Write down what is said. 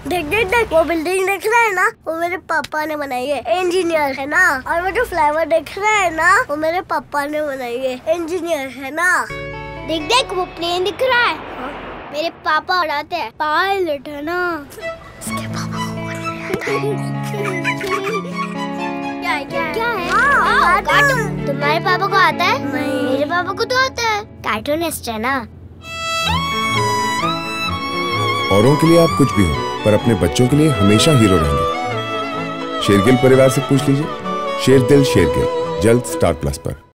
देख देख देख, वो बिल्डिंग देख रहा है ना, वो मेरे पापा ने बनाई है, इंजीनियर है ना। और वो जो फ्लाईओवर देख रहा है ना, वो मेरे पापा ने बनाई है, इंजीनियर है ना। देख देख, वो प्लेन दिख रहा है। मेरे पापा उड़ाते हैं, पायलट है ना। इसके पापा क्या है? कार्टून। तुम्हारे पापा को आता है? नहीं। मेरे पापा को तो आता है। कार्टूनिस्ट है ना। औरों के लिए आप कुछ भी हो, पर अपने बच्चों के लिए हमेशा हीरो रहेंगे। शेरगिल परिवार से पूछ लीजिए। शेर दिल शेरगिल, जल्द स्टार प्लस पर।